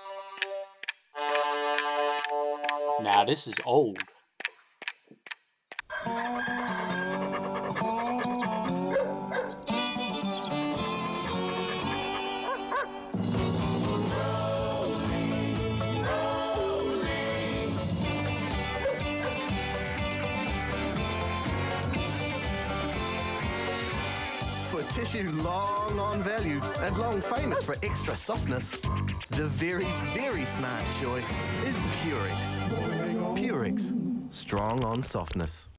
Now this is old. For tissue long on value and long famous for extra softness, the very, very smart choice is Purex. Purex, strong on softness.